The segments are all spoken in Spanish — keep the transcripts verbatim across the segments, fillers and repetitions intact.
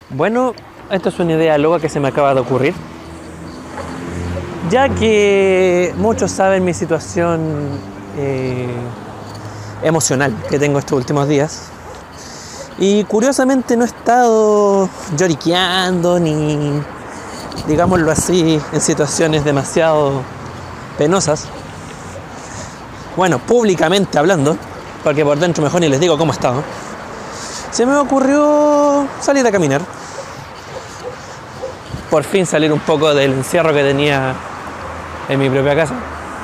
Bueno, esta es una idea loca que se me acaba de ocurrir. Ya que muchos saben mi situación eh, emocional que tengo estos últimos días. Y curiosamente no he estado lloriqueando ni, digámoslo así, en situaciones demasiado penosas. Bueno, públicamente hablando, porque por dentro mejor ni les digo cómo he estado. Se me ocurrió salir a caminar. Por fin salir un poco del encierro que tenía en mi propia casa.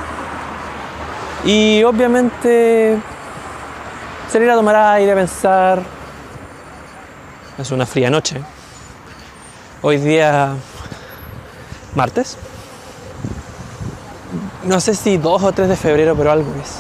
Y obviamente salir a tomar aire, a pensar. Es una fría noche. Hoy día martes. No sé si dos o tres de febrero, pero algo es.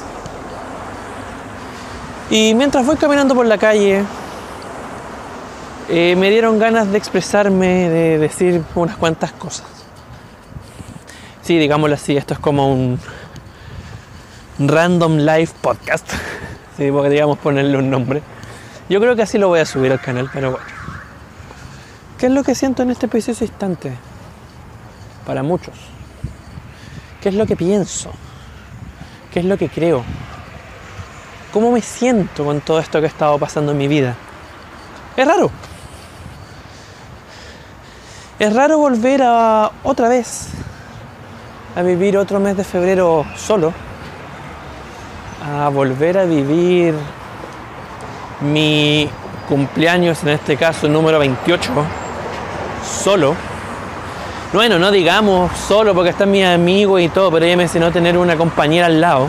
Y mientras voy caminando por la calle, eh, me dieron ganas de expresarme, de decir unas cuantas cosas. Sí, digámoslo así, esto es como un random live podcast. Sí, podríamos ponerle un nombre. Yo creo que así lo voy a subir al canal, pero bueno. ¿Qué es lo que siento en este preciso instante? Para muchos. ¿Qué es lo que pienso? ¿Qué es lo que creo? ¿Cómo me siento con todo esto que ha estado pasando en mi vida? Es raro. Es raro volver a otra vez a vivir otro mes de febrero solo. A volver a vivir mi cumpleaños, en este caso número veintiocho, solo. Bueno, no digamos solo porque están mis amigos y todo, pero ella me enseñó a tener una compañera al lado.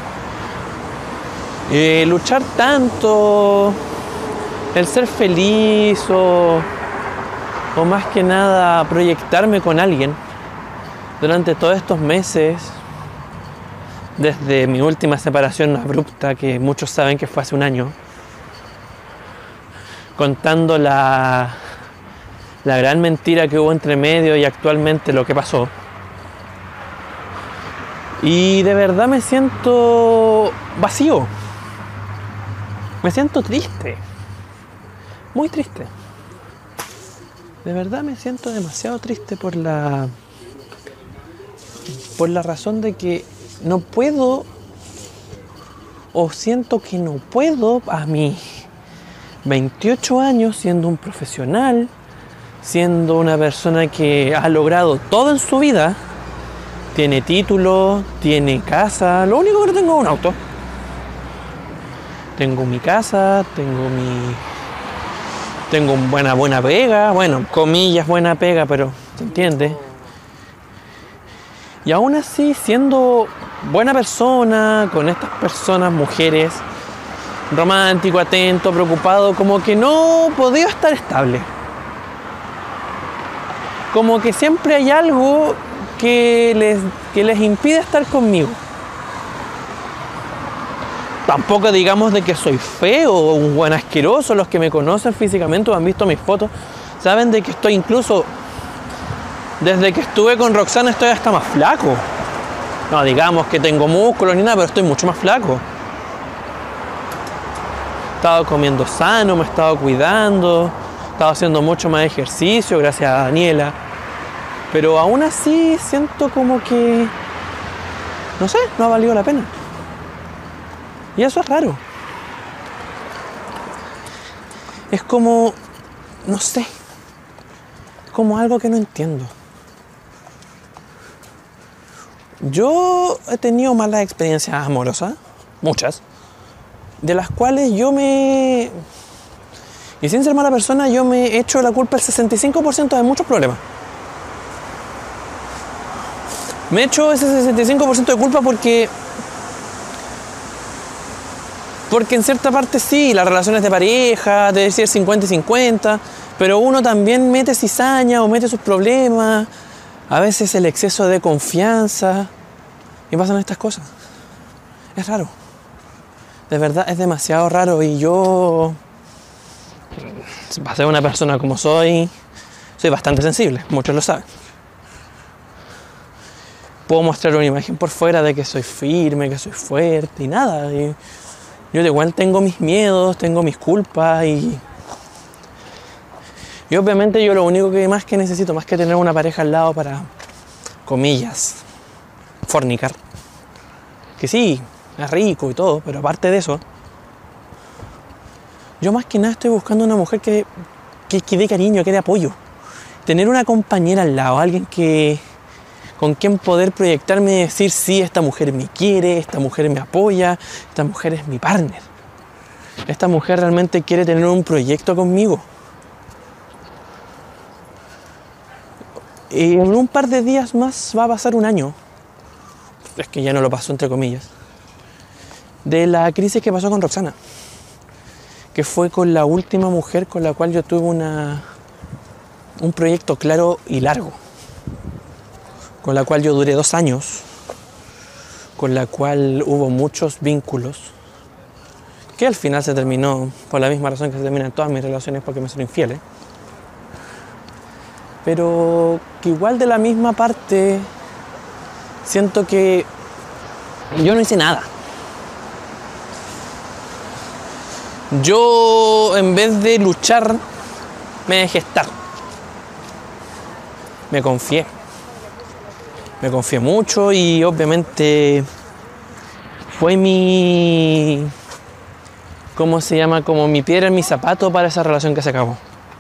Eh, luchar tanto, el ser feliz o, o más que nada proyectarme con alguien durante todos estos meses, desde mi última separación abrupta, que muchos saben que fue hace un año, contando la, la gran mentira que hubo entre medio y actualmente lo que pasó. Y de verdad me siento vacío. Me siento triste. Muy triste. De verdad me siento demasiado triste por la por la razón de que no puedo, o siento que no puedo a mis veintiocho años, siendo un profesional, siendo una persona que ha logrado todo en su vida, tiene título, tiene casa, lo único que no tengo es un auto. Tengo mi casa, tengo mi... Tengo una buena, buena pega, bueno, comillas buena pega, pero ¿se entiende? Y aún así, siendo buena persona, con estas personas, mujeres, romántico, atento, preocupado, como que no podía estar estable. Como que siempre hay algo que les, que les impide estar conmigo. Tampoco digamos de que soy feo o un buen asqueroso. Los que me conocen físicamente o han visto mis fotos saben de que estoy incluso, desde que estuve con Roxana, estoy hasta más flaco. No digamos que tengo músculos ni nada, pero estoy mucho más flaco. He estado comiendo sano, me he estado cuidando, he estado haciendo mucho más ejercicio gracias a Daniela. Pero aún así siento como que, no sé, no ha valido la pena. Y eso es raro. Es como, no sé, como algo que no entiendo. Yo he tenido malas experiencias amorosas, muchas, de las cuales yo me... Y sin ser mala persona, yo me he hecho la culpa el sesenta y cinco por ciento de muchos problemas. Me he hecho ese sesenta y cinco por ciento de culpa porque... Porque en cierta parte sí, las relaciones de pareja, de decir cincuenta y cincuenta, pero uno también mete cizaña o mete sus problemas, a veces el exceso de confianza, y pasan estas cosas. Es raro. De verdad es demasiado raro, y yo, para ser una persona como soy, soy bastante sensible, muchos lo saben. Puedo mostrar una imagen por fuera de que soy firme, que soy fuerte y nada. Y yo de igual tengo mis miedos, tengo mis culpas y Y obviamente yo lo único que más que necesito, más que tener una pareja al lado para, comillas, fornicar. Que sí, es rico y todo, pero aparte de eso, yo más que nada estoy buscando una mujer que, que, que dé cariño, que dé apoyo. Tener una compañera al lado, alguien que con quien poder proyectarme y decir, sí, esta mujer me quiere, esta mujer me apoya, esta mujer es mi partner. Esta mujer realmente quiere tener un proyecto conmigo. Y en un par de días más va a pasar un año, es que ya no lo pasó entre comillas, de la crisis que pasó con Roxana, que fue con la última mujer con la cual yo tuve una, un proyecto claro y largo, con la cual yo duré dos años, con la cual hubo muchos vínculos, que al final se terminó por la misma razón que se terminan todas mis relaciones, porque me son infieles. Pero que igual de la misma parte siento que yo no hice nada. Yo, en vez de luchar, me dejé estar. Me confié. Me confié mucho y obviamente fue mi... ¿Cómo se llama? Como mi piedra en mi zapato para esa relación que se acabó.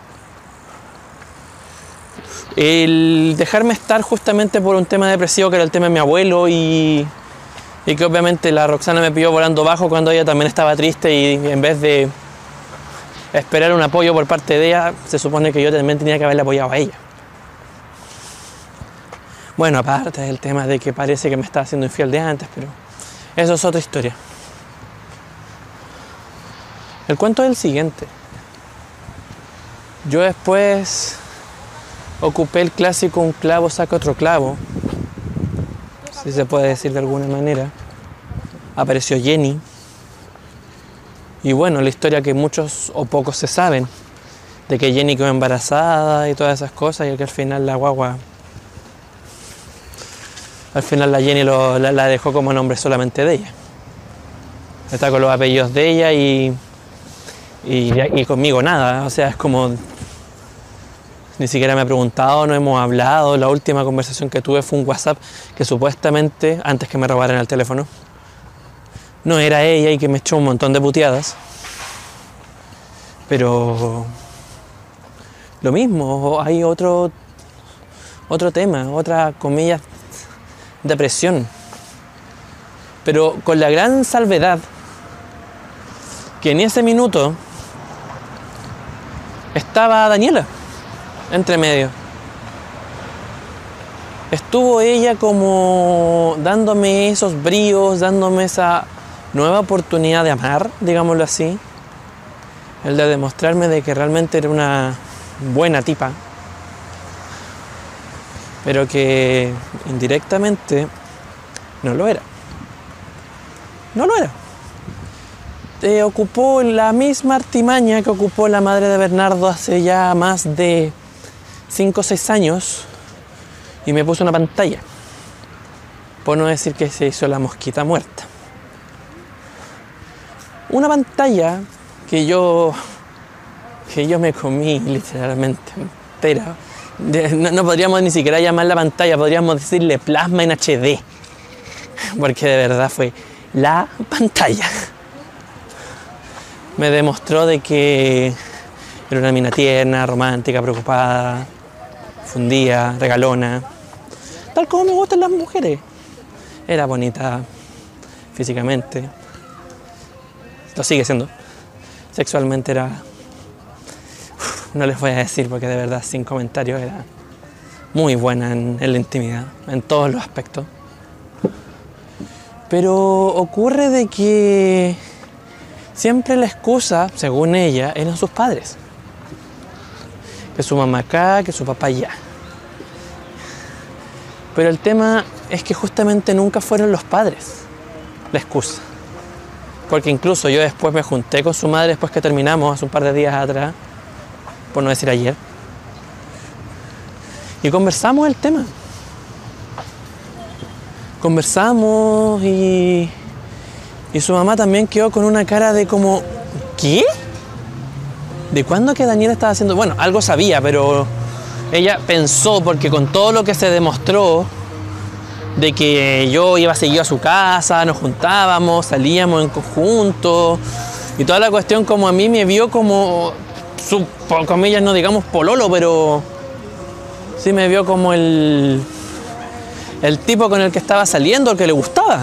El dejarme estar justamente por un tema depresivo que era el tema de mi abuelo y, y que obviamente la Roxana me pilló volando bajo cuando ella también estaba triste y en vez de esperar un apoyo por parte de ella, se supone que yo también tenía que haberle apoyado a ella. Bueno, aparte del tema de que parece que me estaba haciendo infiel de antes, pero eso es otra historia. El cuento es el siguiente. Yo después ocupé el clásico un clavo saca otro clavo, si se puede decir de alguna manera. Apareció Jenny. Y bueno, la historia que muchos o pocos se saben, de que Jenny quedó embarazada y todas esas cosas, y que al final la guagua, al final la Jenny lo, la, la dejó como nombre solamente de ella. Está con los apellidos de ella y, y, y conmigo nada, o sea, es como... Ni siquiera me ha preguntado, no hemos hablado. La última conversación que tuve fue un WhatsApp que supuestamente, antes que me robaran el teléfono, no era ella y que me echó un montón de puteadas. Pero lo mismo, hay otro, otro tema, otra, comillas, depresión. Pero con la gran salvedad que en ese minuto estaba Daniela entre medio. Estuvo ella como dándome esos bríos, dándome esa nueva oportunidad de amar, digámoslo así. El de demostrarme de que realmente era una buena tipa, pero que indirectamente no lo era. No lo era. Eh, ocupó la misma artimaña que ocupó la madre de Bernardo hace ya más de cinco o seis años y me puso una pantalla, por no decir que se hizo la mosquita muerta. Una pantalla que yo que yo me comí literalmente entera. No, no podríamos ni siquiera llamarla pantalla, podríamos decirle plasma en H D, porque de verdad fue la pantalla. Me demostró de que era una mina tierna, romántica, preocupada, fundida, regalona, tal como me gustan las mujeres. Era bonita físicamente, lo sigue siendo. Sexualmente era, uf, no les voy a decir porque de verdad sin comentarios, era muy buena en, en la intimidad, en todos los aspectos. Pero ocurre de que siempre la excusa, según ella, eran sus padres. Que su mamá acá, que su papá allá. Pero el tema es que justamente nunca fueron los padres la excusa. Porque incluso yo después me junté con su madre después que terminamos, hace un par de días atrás, por no decir ayer. Y conversamos el tema. Conversamos y... Y su mamá también quedó con una cara de como... ¿Qué? de cuándo que Daniela estaba haciendo... Bueno, algo sabía, pero ella pensó, porque con todo lo que se demostró, de que yo iba seguido a su casa, nos juntábamos, salíamos en conjunto, y toda la cuestión, como a mí me vio como, su, por comillas, no digamos pololo, pero sí me vio como el, el tipo con el que estaba saliendo, el que le gustaba.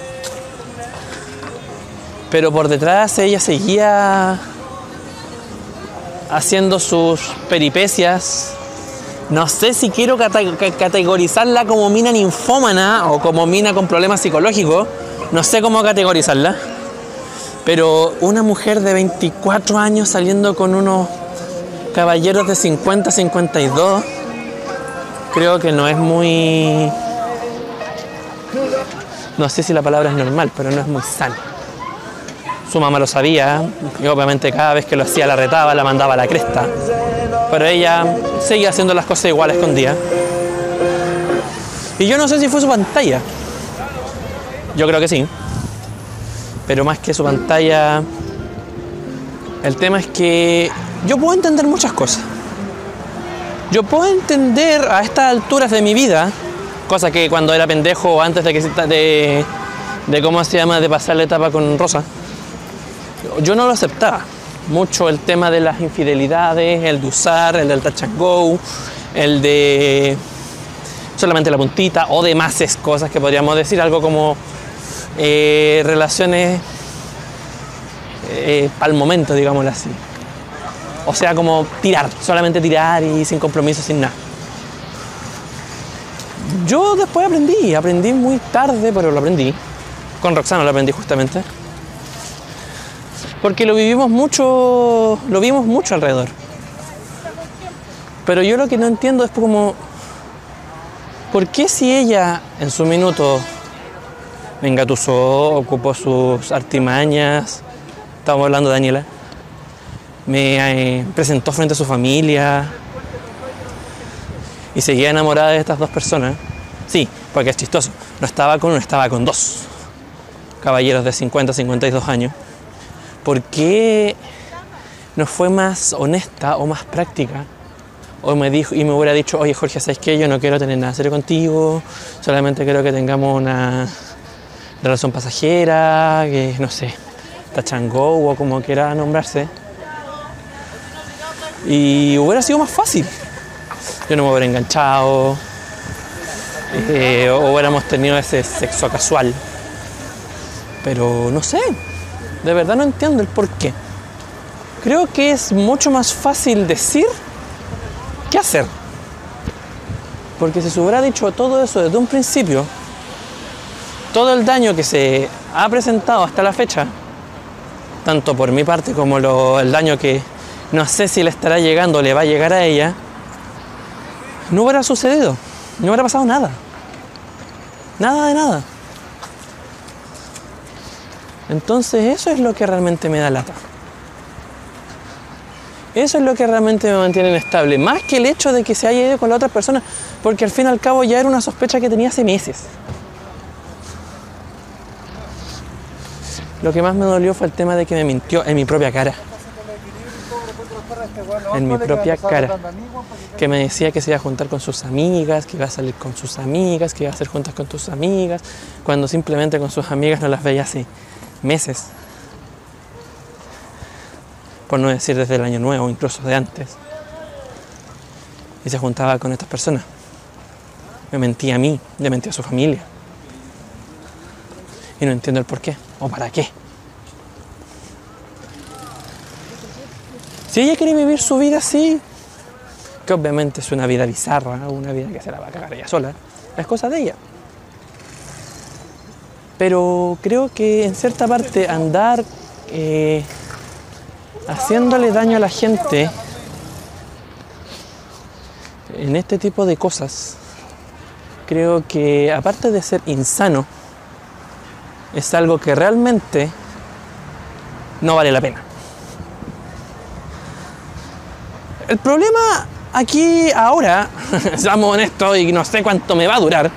Pero por detrás ella seguía haciendo sus peripecias. No sé si quiero cate- categorizarla como mina ninfómana o como mina con problemas psicológicos. No sé cómo categorizarla. Pero una mujer de veinticuatro años saliendo con unos caballeros de cincuenta, cincuenta y dos, creo que no es muy... No sé si la palabra es normal, pero no es muy sana. Su mamá lo sabía y obviamente cada vez que lo hacía la retaba, la mandaba a la cresta. Pero ella seguía haciendo las cosas igual a escondidas. Y yo no sé si fue su pantalla. Yo creo que sí. Pero más que su pantalla, el tema es que yo puedo entender muchas cosas. Yo puedo entender a estas alturas de mi vida, cosa que cuando era pendejo, antes de que de, de cómo se llama, de pasar la etapa con Rosa, yo no lo aceptaba. Mucho el tema de las infidelidades, el de usar, el del touch and go, el de solamente la puntita o demás cosas que podríamos decir, algo como eh, relaciones eh, para el momento, digámoslo así. O sea, como tirar, solamente tirar y sin compromiso, sin nada. Yo después aprendí, aprendí muy tarde, pero lo aprendí. Con Roxana lo aprendí justamente. Porque lo vivimos mucho, lo vimos mucho alrededor. Pero yo lo que no entiendo es como, ¿por qué si ella en su minuto me engatusó, ocupó sus artimañas, estamos hablando de Daniela, me eh, presentó frente a su familia y seguía enamorada de estas dos personas? Sí, porque es chistoso, no estaba con uno, estaba con dos caballeros de cincuenta, cincuenta y dos años. ¿Por qué no fue más honesta o más práctica? O me dijo y me hubiera dicho, oye Jorge, ¿sabes qué? Yo no quiero tener nada serio contigo, solamente quiero que tengamos una relación pasajera, que no sé, touch and go o como quiera nombrarse. Y hubiera sido más fácil. Yo no me hubiera enganchado, eh, o hubiéramos tenido ese sexo casual. Pero no sé. De verdad no entiendo el por qué. Creo que es mucho más fácil decir que hacer. Porque si se hubiera dicho todo eso desde un principio, todo el daño que se ha presentado hasta la fecha, tanto por mi parte como lo, el daño que no sé si le estará llegando o le va a llegar a ella, no hubiera sucedido. No hubiera pasado nada. Nada de nada. Entonces eso es lo que realmente me da lata. Eso es lo que realmente me mantiene inestable. Más que el hecho de que se haya ido con la otra persona. Porque al fin y al cabo ya era una sospecha que tenía hace meses. Lo que más me dolió fue el tema de que me mintió en mi propia cara. En mi propia cara. Que me decía que se iba a juntar con sus amigas, que iba a salir con sus amigas, que iba a hacer juntas con tus amigas. Cuando simplemente con sus amigas no las veía así. Meses, por no decir desde el año nuevo, incluso de antes, y se juntaba con estas personas. Me mentía a mí, le mentía a su familia, y no entiendo el por qué o para qué. Si ella quiere vivir su vida así, que obviamente es una vida bizarra, una vida que se la va a cagar ella sola, es cosa de ella. Pero creo que en cierta parte andar eh, haciéndole daño a la gente en este tipo de cosas, creo que aparte de ser insano, es algo que realmente no vale la pena. El problema aquí ahora, seamos honestos y no sé cuánto me va a durar,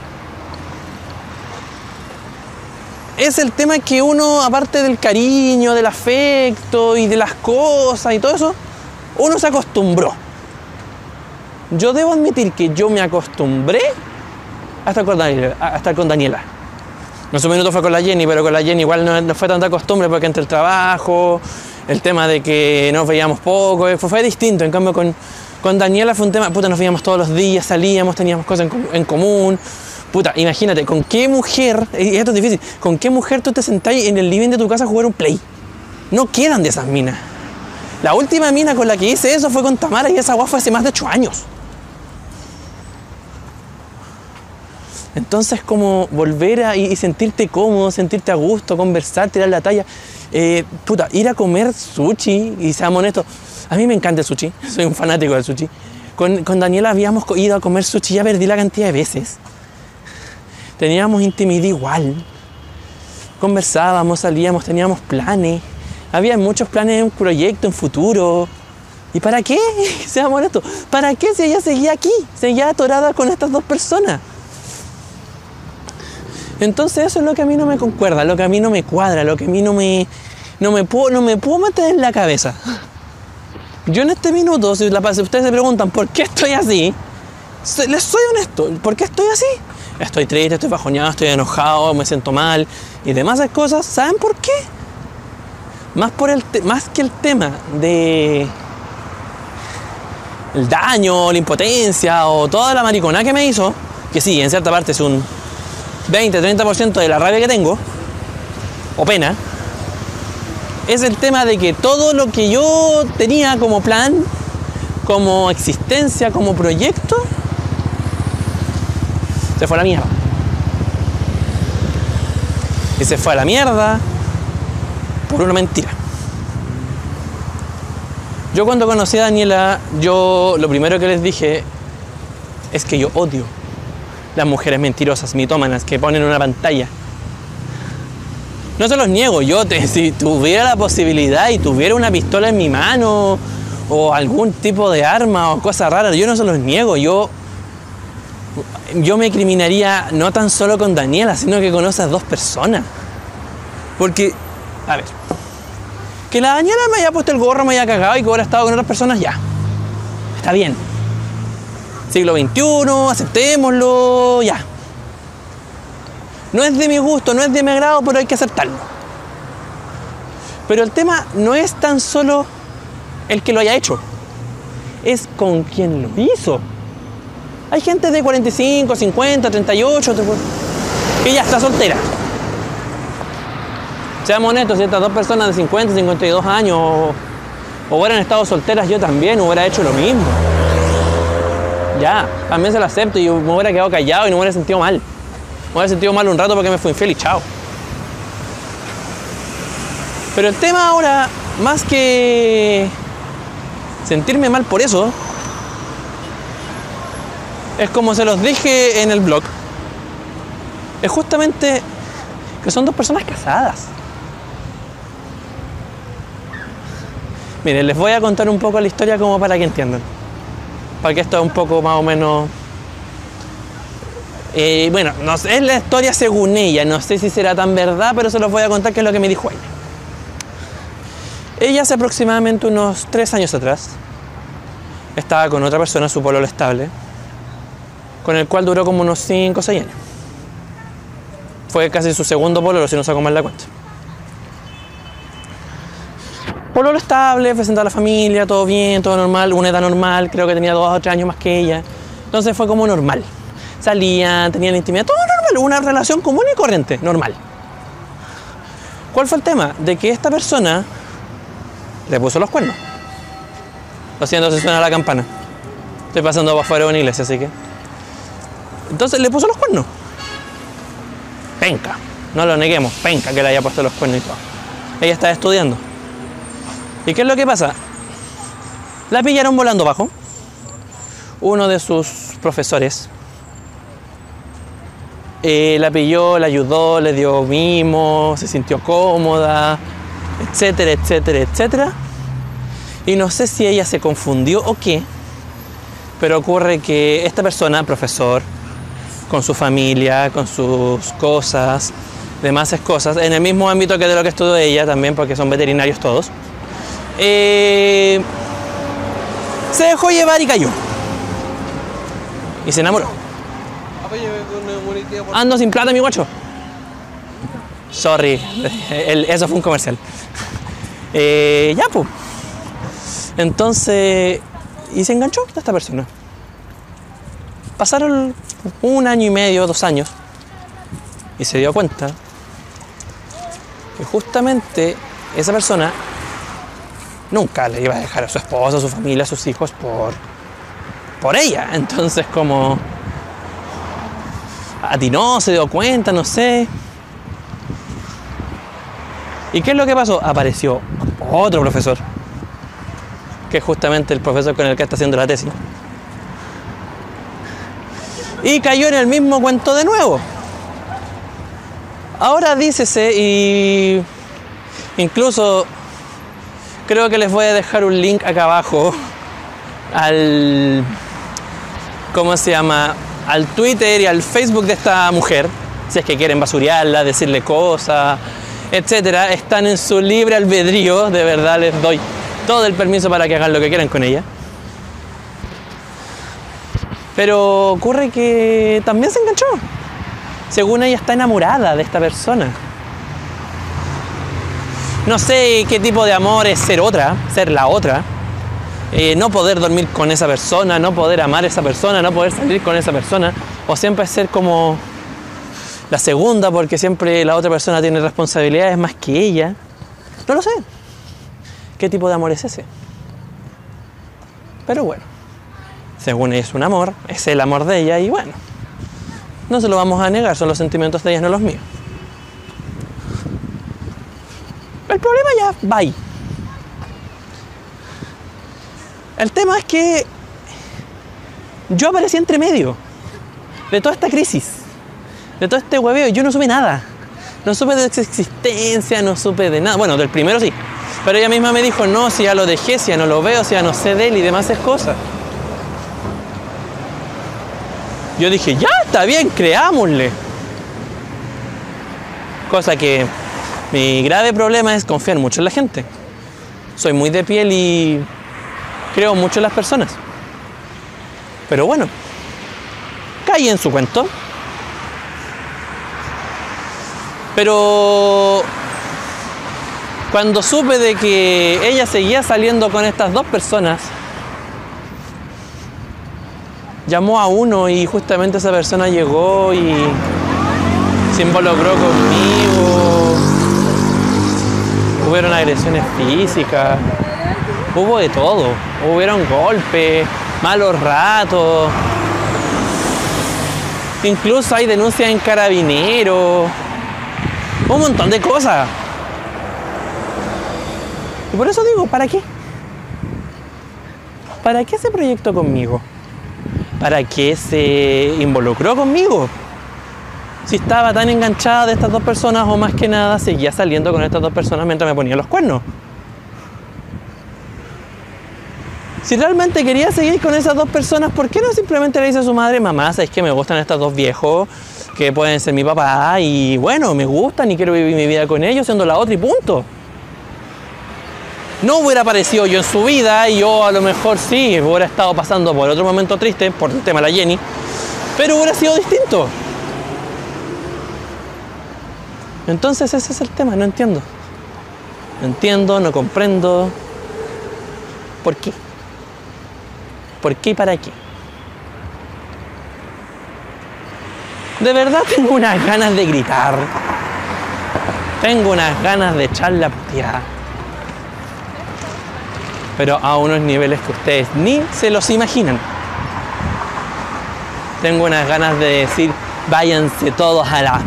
es el tema que uno, aparte del cariño, del afecto y de las cosas y todo eso, uno se acostumbró. Yo debo admitir que yo me acostumbré a estar con Daniela. A estar con Daniela. No sé, un minuto fue con la Jenny, pero con la Jenny igual no, no fue tanta costumbre porque entre el trabajo, el tema de que nos veíamos poco, fue, fue distinto. En cambio con, con Daniela fue un tema, puta, nos veíamos todos los días, salíamos, teníamos cosas en, en común. Puta, imagínate, ¿con qué mujer, y esto es difícil, con qué mujer tú te sentás en el living de tu casa a jugar un play? No quedan de esas minas. La última mina con la que hice eso fue con Tamara y esa guapa fue hace más de ocho años. Entonces, como volver a y sentirte cómodo, sentirte a gusto, conversar, tirar la talla. Eh, puta, ir a comer sushi, y seamos honestos, a mí me encanta el sushi, soy un fanático del sushi. Con, con Daniela habíamos ido a comer sushi, ya perdí la cantidad de veces. Teníamos intimidad igual. Conversábamos, salíamos, teníamos planes. Había muchos planes en un proyecto, en futuro. ¿Y para qué? Seamos honestos, ¿para qué si ella seguía aquí? Seguía atorada con estas dos personas. Entonces eso es lo que a mí no me concuerda, lo que a mí no me cuadra, lo que a mí no me, no me, puedo, no me puedo meter en la cabeza. Yo en este minuto, si, la, si ustedes se preguntan por qué estoy así, les soy honesto, ¿por qué estoy así? Estoy triste, estoy bajoneado, estoy enojado, me siento mal y demás cosas. ¿Saben por qué? Más, por el te- más que el tema de el daño, la impotencia o toda la maricona que me hizo, que sí, en cierta parte es un veinte a treinta por ciento de la rabia que tengo, o pena, es el tema de que todo lo que yo tenía como plan, como existencia, como proyecto, se fue a la mierda. Y se fue a la mierda por una mentira. Yo cuando conocí a Daniela, yo lo primero que les dije es que yo odio las mujeres mentirosas, mitómanas, que ponen una pantalla. No se los niego, yo te, si tuviera la posibilidad y tuviera una pistola en mi mano o algún tipo de arma o cosa rara, yo no se los niego, yo yo me criminaría no tan solo con Daniela, sino que con esas dos personas. Porque, a ver, que la Daniela me haya puesto el gorro, me haya cagado y que hubiera estado con otras personas, ya, está bien. Siglo veintiuno, aceptémoslo, ya. No es de mi gusto, no es de mi agrado, pero hay que aceptarlo. Pero el tema no es tan solo el que lo haya hecho, es con quien lo hizo. Hay gente de cuarenta y cinco, cincuenta, treinta y ocho que ya está soltera. Seamos honestos, si estas dos personas de cincuenta, cincuenta y dos años o, o hubieran estado solteras, yo también hubiera hecho lo mismo. Ya, también se lo acepto y me hubiera quedado callado y no me hubiera sentido mal. Me hubiera sentido mal un rato porque me fui infiel y chao. Pero el tema ahora, más que sentirme mal por eso, es como se los dije en el blog, es justamente que son dos personas casadas. Miren, les voy a contar un poco la historia como para que entiendan. Para que esto es un poco más o menos... Eh, bueno, no sé, es la historia según ella, no sé si será tan verdad, pero se los voy a contar qué es lo que me dijo ella. Ella hace aproximadamente unos tres años atrás estaba con otra persona, su pololo estable, con el cual duró como unos cinco o seis años. Fue casi su segundo pololo, si no saco mal la cuenta. Pololo estable, presentó a la familia, todo bien, todo normal, una edad normal, creo que tenía dos o tres años más que ella. Entonces fue como normal. Salían, tenían intimidad, todo normal, una relación común y corriente, normal. ¿Cuál fue el tema? De que esta persona le puso los cuernos. Lo siento si suena la campana. Estoy pasando por afuera de una iglesia, así que... Entonces le puso los cuernos. Penca, no lo neguemos, penca que le haya puesto los cuernos y todo. Ella estaba estudiando. ¿Y qué es lo que pasa? La pillaron volando bajo. Uno de sus profesores eh, la pilló, la ayudó, le dio mimo, se sintió cómoda, etcétera, etcétera, etcétera. Y no sé si ella se confundió o qué, pero ocurre que esta persona, profesor, con su familia, con sus cosas, demás cosas, en el mismo ámbito que de lo que estudió ella también, porque son veterinarios todos, eh, Se dejó llevar y cayó. Y se enamoró. Ando sin plata, mi guacho. Sorry, el, eso fue un comercial. Eh, ya, pues. Entonces, y se enganchó a esta persona. Pasaron un año y medio, dos años, y se dio cuenta que justamente esa persona nunca le iba a dejar a su esposa, a su familia, a sus hijos por, por ella. Entonces, como atinó, se dio cuenta, no sé. ¿Y qué es lo que pasó? Apareció otro profesor, que es justamente el profesor con el que está haciendo la tesis. Y cayó en el mismo cuento de nuevo. Ahora dícese, y incluso creo que les voy a dejar un link acá abajo al, ¿cómo se llama?, al Twitter y al Facebook de esta mujer, si es que quieren basurearla, decirle cosas, etcétera. Están en su libre albedrío, de verdad les doy todo el permiso para que hagan lo que quieran con ella. Pero ocurre que también se enganchó. Según ella, está enamorada de esta persona. No sé qué tipo de amor es ser otra, ser la otra. Eh, no poder dormir con esa persona, no poder amar a esa persona, no poder salir con esa persona. O siempre ser como la segunda, porque siempre la otra persona tiene responsabilidades más que ella. No lo sé. ¿Qué tipo de amor es ese? Pero bueno, según ella es un amor, es el amor de ella y bueno, no se lo vamos a negar, son los sentimientos de ella, no los míos. El problema ya va ahí. El tema es que yo aparecí entre medio de toda esta crisis, de todo este hueveo, y yo no supe nada. No supe de su existencia, no supe de nada. Bueno, del primero sí. Pero ella misma me dijo, no, si ya lo dejé, si ya no lo veo, si ya no sé de él y demás cosas. Yo dije, ya, está bien, creámosle. Cosa que mi grave problema es confiar mucho en la gente. Soy muy de piel y creo mucho en las personas. Pero bueno, caí en su cuento. Pero cuando supe de que ella seguía saliendo con estas dos personas, llamó a uno y justamente esa persona llegó y se involucró conmigo. Hubieron agresiones físicas, hubo de todo, hubieron golpes, malos ratos, incluso hay denuncias en Carabineros, un montón de cosas. Y por eso digo, ¿para qué? ¿Para qué ese proyecto conmigo? ¿Para qué se involucró conmigo? Si estaba tan enganchada de estas dos personas, o más que nada seguía saliendo con estas dos personas mientras me ponía los cuernos. Si realmente quería seguir con esas dos personas, ¿por qué no simplemente le dice a su madre, mamá, sabes que me gustan estos dos viejos, que pueden ser mi papá, y bueno, me gustan y quiero vivir mi vida con ellos, siendo la otra y punto? No hubiera aparecido yo en su vida y yo a lo mejor sí hubiera estado pasando por otro momento triste, por el tema de la Jenny, pero hubiera sido distinto. Entonces ese es el tema, no entiendo. No entiendo, no comprendo. ¿Por qué? ¿Por qué y para qué? De verdad tengo unas ganas de gritar. Tengo unas ganas de echar la puteada. Pero a unos niveles que ustedes ni se los imaginan. Tengo unas ganas de decir, váyanse todos a la...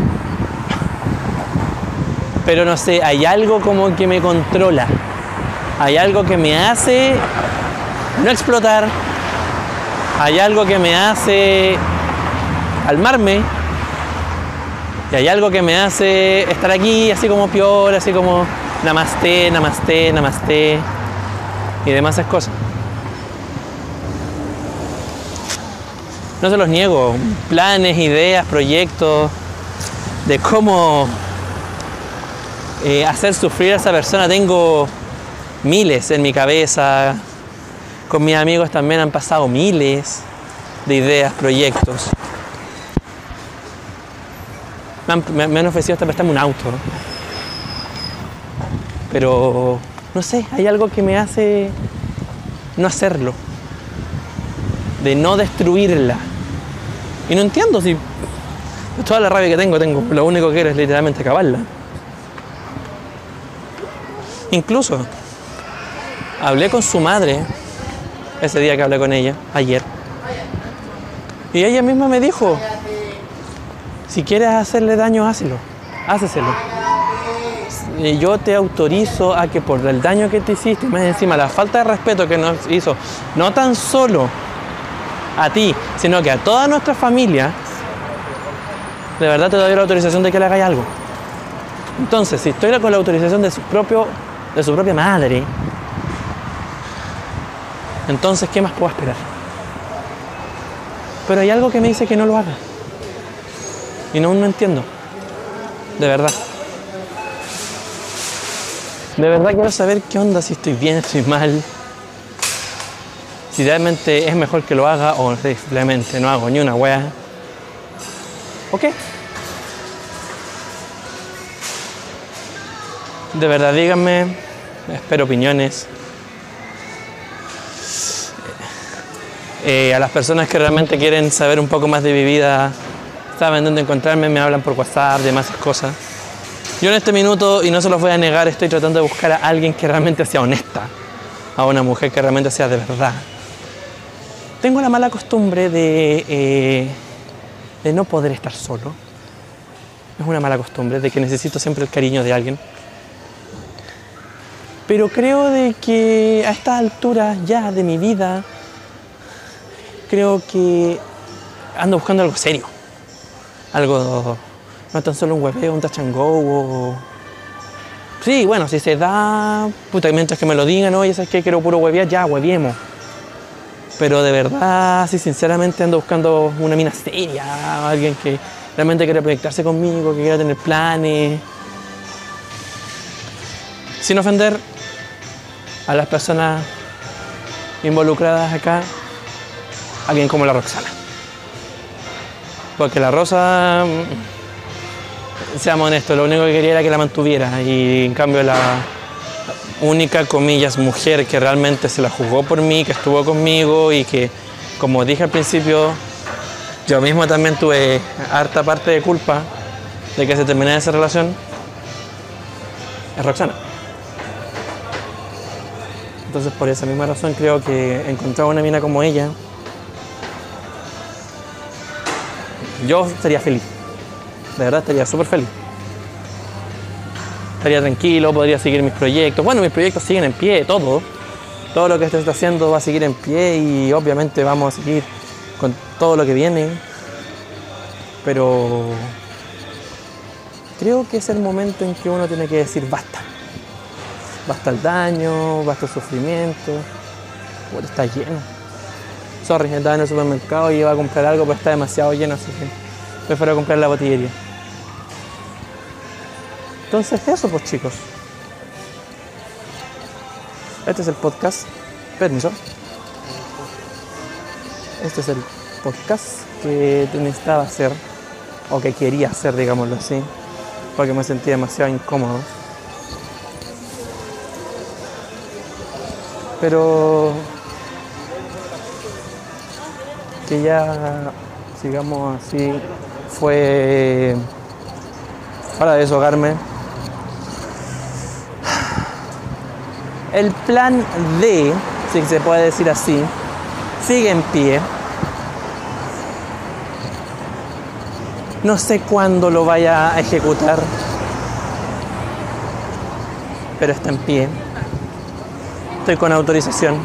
Pero no sé, hay algo como que me controla. Hay algo que me hace no explotar. Hay algo que me hace calmarme. Y hay algo que me hace estar aquí así como piola, así como namaste, namaste, namaste y demás cosas. No se los niego, planes, ideas, proyectos de cómo eh, hacer sufrir a esa persona tengo miles en mi cabeza, Con mis amigos también han pasado miles de ideas, proyectos. Me han, me, me han ofrecido hasta prestarme un auto, ¿no? Pero, no sé, hay algo que me hace no hacerlo. De no destruirla. Y no entiendo si... Toda la rabia que tengo, tengo. Lo único que quiero es literalmente acabarla. Incluso, hablé con su madre, ese día que hablé con ella, ayer. Y ella misma me dijo, si quieres hacerle daño, hácelo, háceselo. Y yo te autorizo a que por el daño que te hiciste, más encima la falta de respeto que nos hizo, no tan solo a ti, sino que a toda nuestra familia, de verdad te doy la autorización de que le hagáis algo. Entonces, si estoy con la autorización de su propio, de su propia madre, entonces, ¿qué más puedo esperar? Pero hay algo que me dice que no lo haga. Y no, no entiendo. De verdad. De verdad quiero saber qué onda, si estoy bien, estoy mal. Si realmente es mejor que lo haga o simplemente no hago ni una wea. ¿Ok? De verdad, díganme. Espero opiniones. Eh, a las personas que realmente quieren saber un poco más de mi vida, saben dónde encontrarme, me hablan por WhatsApp, demás cosas. Yo en este minuto, y no se los voy a negar, estoy tratando de buscar a alguien que realmente sea honesta, a una mujer que realmente sea de verdad. Tengo la mala costumbre de, eh, de no poder estar solo. Es una mala costumbre, de que necesito siempre el cariño de alguien. Pero creo de que a estas alturas ya de mi vida, creo que ando buscando algo serio. Algo, no tan solo un hueveo, un touch and go. O... Sí, bueno, si se da, puta, mientras que me lo digan, oye, ¿sabes qué? Quiero puro huevear, ya, hueviemos. Pero de verdad, sí, sinceramente ando buscando una mina seria, alguien que realmente quiera proyectarse conmigo, que quiera tener planes. Sin ofender a las personas involucradas acá, alguien como la Roxana. Porque la Rosa, seamos honestos, lo único que quería era que la mantuviera. Y en cambio la única, comillas, mujer que realmente se la jugó por mí, que estuvo conmigo y que, como dije al principio, yo mismo también tuve harta parte de culpa de que se terminara esa relación, es Roxana. Entonces, por esa misma razón, creo que encontrar una mina como ella, yo sería feliz. De verdad, estaría súper feliz. Estaría tranquilo, podría seguir mis proyectos. Bueno, mis proyectos siguen en pie, todo. Todo lo que se está haciendo va a seguir en pie y obviamente vamos a seguir con todo lo que viene. Pero creo que es el momento en que uno tiene que decir basta. Basta el daño, basta el sufrimiento. Bueno, está lleno. Sorry, estaba en el supermercado y iba a comprar algo, pero está demasiado lleno, así que prefiero comprar la botillería. Entonces eso, pues, chicos. Este es el podcast. Permiso. Este es el podcast que necesitaba hacer, o que quería hacer, digámoslo así, porque me sentía demasiado incómodo. Pero que ya, sigamos así, fue para deshogarme. El plan D, si se puede decir así, sigue en pie. No sé cuándo lo vaya a ejecutar, pero está en pie. Estoy con autorización.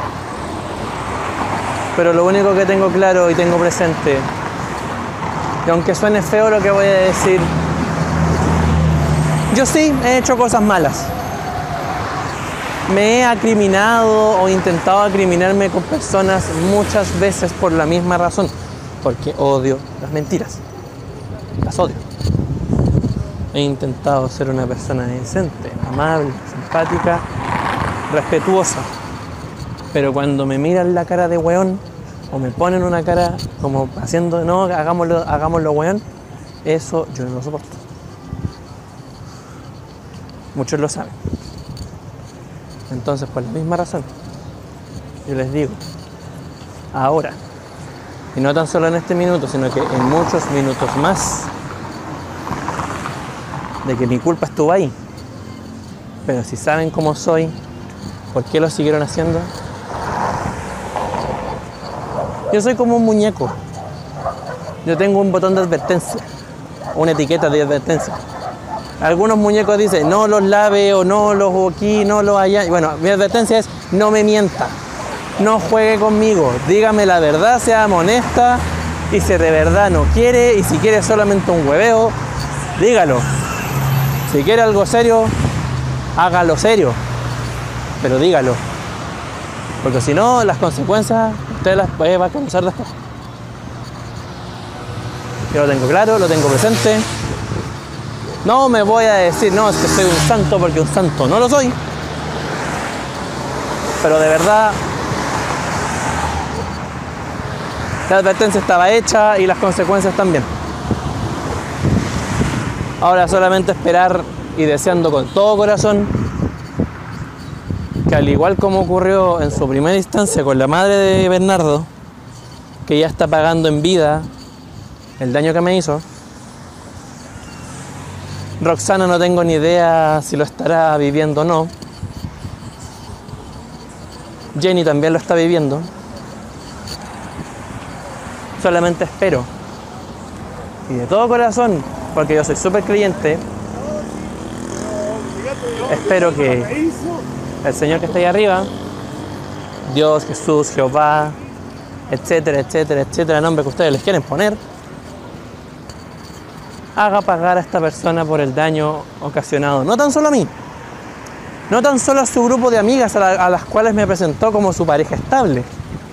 Pero lo único que tengo claro y tengo presente, y aunque suene feo lo que voy a decir, yo sí he hecho cosas malas. Me he acriminado o intentado acriminarme con personas muchas veces por la misma razón, porque odio las mentiras. Las odio. He intentado ser una persona decente, amable, simpática, respetuosa. Pero cuando me miran la cara de weón, o me ponen una cara como haciendo, no, hagámoslo, hagámoslo weón, eso yo no lo soporto. Muchos lo saben. Entonces, por la misma razón, yo les digo, ahora, y no tan solo en este minuto, sino que en muchos minutos más, de que mi culpa estuvo ahí. Pero si saben cómo soy, ¿por qué lo siguieron haciendo? Yo soy como un muñeco. Yo tengo un botón de advertencia, una etiqueta de advertencia. Algunos muñecos dicen, no los lave, o no los aquí, no los allá. Y bueno, mi advertencia es, no me mienta. No juegue conmigo. Dígame la verdad, sea honesta. Y si de verdad no quiere, y si quiere solamente un hueveo, dígalo. Si quiere algo serio, hágalo serio. Pero dígalo. Porque si no, las consecuencias usted las va a conocer después. Yo lo tengo claro, lo tengo presente. No me voy a decir, no, es que soy un santo, porque un santo no lo soy. Pero de verdad, la advertencia estaba hecha y las consecuencias también. Ahora solamente esperar y deseando con todo corazón que, al igual como ocurrió en su primera instancia con la madre de Bernardo, que ya está pagando en vida el daño que me hizo, Roxana no tengo ni idea si lo estará viviendo o no. Jenny también lo está viviendo. Solamente espero, y de todo corazón, porque yo soy súper creyente, espero que el Señor que está ahí arriba, Dios, Jesús, Jehová, etcétera, etcétera, etcétera, el nombre que ustedes les quieren poner, haga pagar a esta persona por el daño ocasionado, no tan solo a mí, no tan solo a su grupo de amigas a, la, a las cuales me presentó como su pareja estable,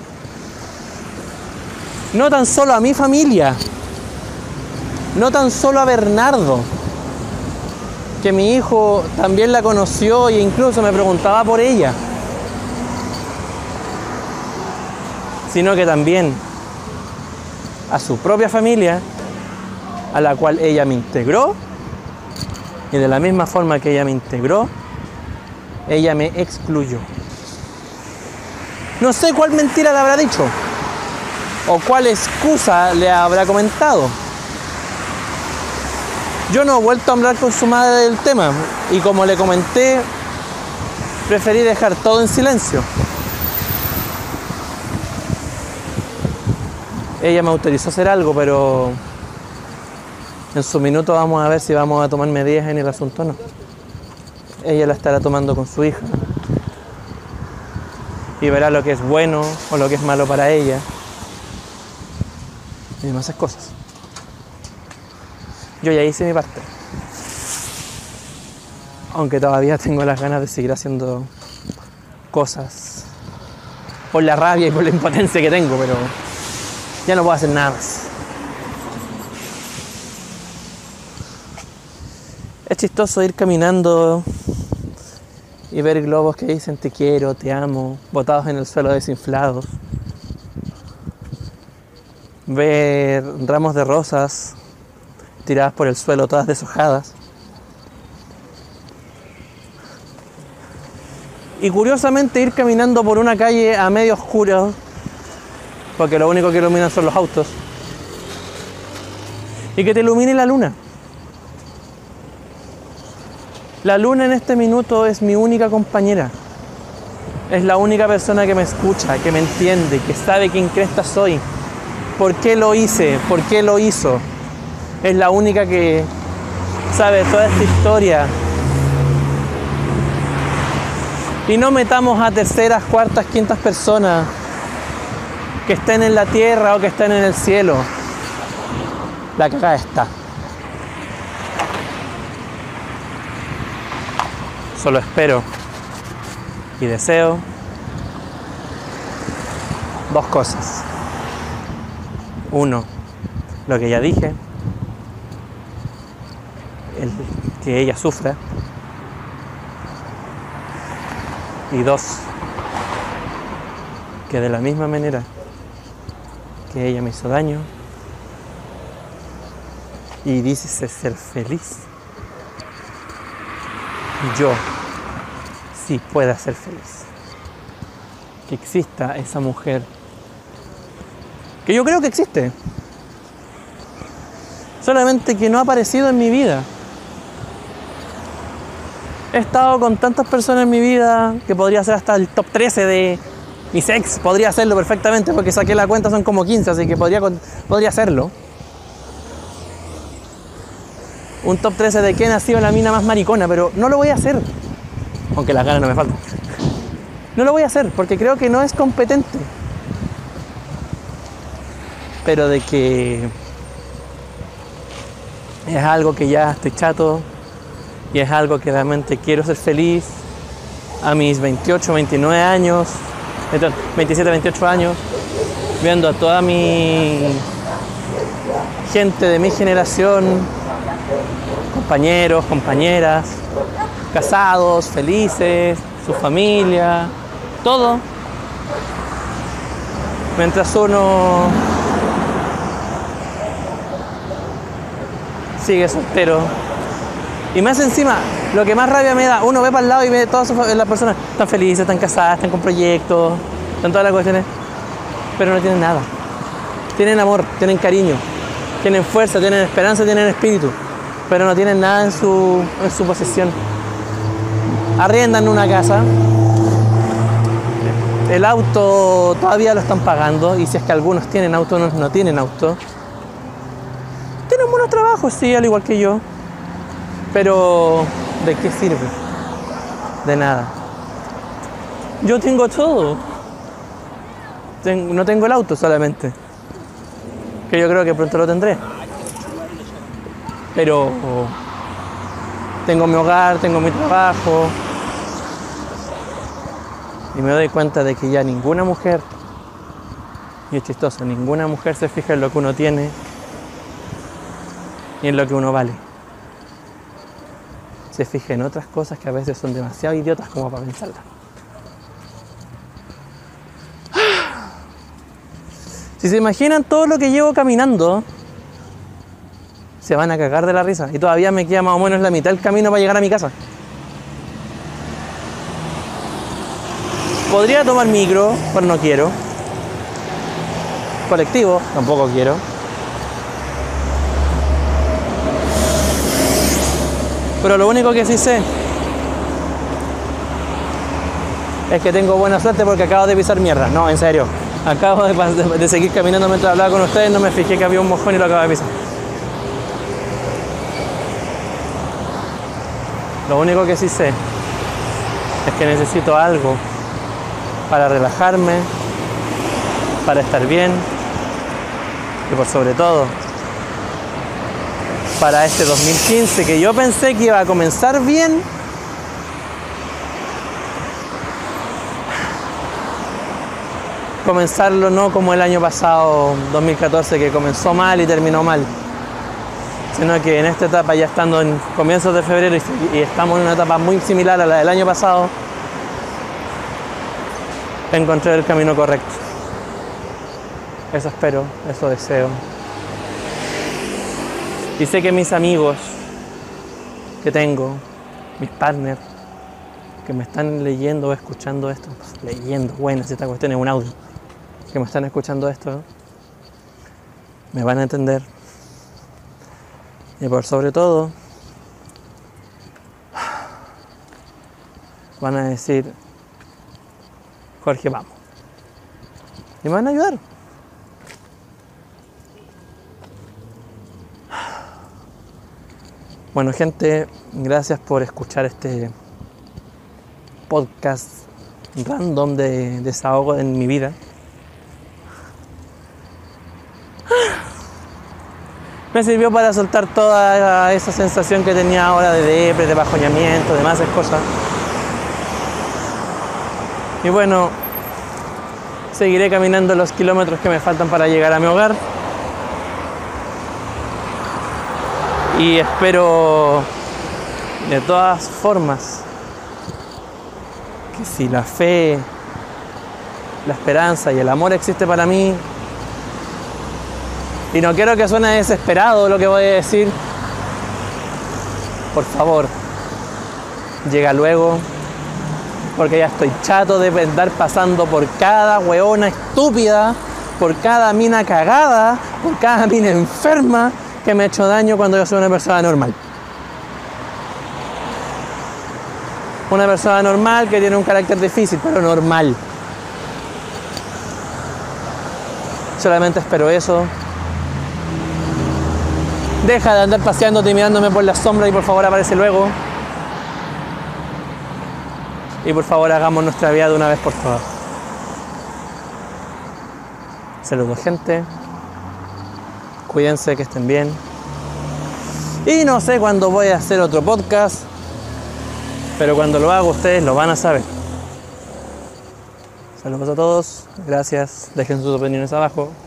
no tan solo a mi familia, no tan solo a Bernardo, que mi hijo también la conoció e incluso me preguntaba por ella, sino que también a su propia familia, a la cual ella me integró, y de la misma forma que ella me integró, ella me excluyó. No sé cuál mentira le habrá dicho, o cuál excusa le habrá comentado. Yo no he vuelto a hablar con su madre del tema, y como le comenté, preferí dejar todo en silencio. Ella me autorizó a hacer algo, pero en su minuto vamos a ver si vamos a tomar medidas en el asunto o no. Ella la estará tomando con su hija y verá lo que es bueno o lo que es malo para ella y demás cosas. Yo ya hice mi parte, aunque todavía tengo las ganas de seguir haciendo cosas por la rabia y por la impotencia que tengo, pero ya no puedo hacer nada más. Es chistoso ir caminando y ver globos que dicen te quiero, te amo, botados en el suelo desinflados. Ver ramos de rosas tiradas por el suelo, todas deshojadas. Y curiosamente ir caminando por una calle a medio oscuro, porque lo único que iluminan son los autos, y que te ilumine la luna. La luna en este minuto es mi única compañera. Es la única persona que me escucha, que me entiende, que sabe quién cresta soy, por qué lo hice, por qué lo hizo. Es la única que sabe toda esta historia. Y no metamos a terceras, cuartas, quintas personas que estén en la tierra o que estén en el cielo. La cagada está. Solo espero y deseo dos cosas. Uno, lo que ya dije, el que ella sufra. Y dos, que de la misma manera que ella me hizo daño y dice ser feliz, yo sí pueda ser feliz. Que exista esa mujer, que yo creo que existe, solamente que no ha aparecido en mi vida. He estado con tantas personas en mi vida que podría ser hasta el top trece de mis ex, podría hacerlo perfectamente porque saqué la cuenta, son como quince, así que podría, podría hacerlo. Un top trece de quién ha sido la mina más maricona, pero no lo voy a hacer, aunque las ganas no me faltan. No lo voy a hacer porque creo que no es competente. Pero de que es algo que ya estoy chato y es algo que realmente quiero ser feliz a mis veintiocho, veintinueve años, veintisiete, veintiocho años, viendo a toda mi gente de mi generación, compañeros, compañeras, casados, felices, su familia, todo, mientras uno sigue soltero. Y más encima, lo que más rabia me da, uno ve para el lado y ve a todas las personas están felices, están casadas, están con proyectos, están todas las cuestiones, pero no tienen nada. Tienen amor, tienen cariño, tienen fuerza, tienen esperanza, tienen espíritu, pero no tienen nada en su, en su posesión. Arriendan una casa, el auto todavía lo están pagando, y si es que algunos tienen auto, no, no tienen auto. Tienen buenos trabajos, sí, al igual que yo. Pero, ¿de qué sirve? De nada. Yo tengo todo. Ten, no tengo el auto solamente, que yo creo que pronto lo tendré. Pero tengo mi hogar, tengo mi trabajo. Y me doy cuenta de que ya ninguna mujer, y es chistoso, ninguna mujer se fija en lo que uno tiene y en lo que uno vale. Se fija en otras cosas que a veces son demasiado idiotas como para pensarlas. Si se imaginan todo lo que llevo caminando, se van a cagar de la risa. Y todavía me queda más o menos la mitad del camino para llegar a mi casa. Podría tomar micro, pero no quiero. Colectivo, tampoco quiero. Pero lo único que sí sé es que tengo buena suerte porque acabo de pisar mierda. No, en serio. Acabo de, de, de seguir caminando mientras hablaba con ustedes, no me fijé que había un mojón y lo acabo de pisar. Lo único que sí sé es que necesito algo para relajarme, para estar bien y por sobre todo para este dos mil quince, que yo pensé que iba a comenzar bien, comenzarlo no como el año pasado, dos mil catorce, que comenzó mal y terminó mal, sino que en esta etapa, ya estando en comienzos de febrero y, y estamos en una etapa muy similar a la del año pasado, encontré el camino correcto. Eso espero, eso deseo. Y sé que mis amigos que tengo, mis partners, que me están leyendo o escuchando esto, pues, leyendo, bueno, si esta cuestión es un audio, que me están escuchando esto, me van a entender. Y por sobre todo, van a decir, Jorge, vamos. Y me van a ayudar. Bueno, gente, gracias por escuchar este podcast random de desahogo en mi vida. Me sirvió para soltar toda esa sensación que tenía ahora de depre, de bajoneamiento, de más cosas. Y bueno, seguiré caminando los kilómetros que me faltan para llegar a mi hogar. Y espero, de todas formas, que si la fe la esperanza y el amor existe para mí. Y no quiero que suene desesperado lo que voy a decir. Por favor, llega luego, porque ya estoy chato de andar pasando por cada weona estúpida, por cada mina cagada, por cada mina enferma que me ha hecho daño cuando yo soy una persona normal. Una persona normal que tiene un carácter difícil, pero normal. Solamente espero eso. Deja de andar paseándote y mirándome por la sombra y por favor aparece luego. Y por favor hagamos nuestra vida de una vez por todas. Saludos, gente. Cuídense, que estén bien. Y no sé cuándo voy a hacer otro podcast, pero cuando lo haga ustedes lo van a saber. Saludos a todos. Gracias. Dejen sus opiniones abajo.